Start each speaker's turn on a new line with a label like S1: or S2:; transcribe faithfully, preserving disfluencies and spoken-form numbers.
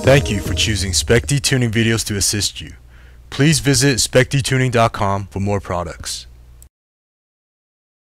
S1: Thank you for choosing Spec-d tuning videos to assist you. Please visit spec d tuning dot com for more products.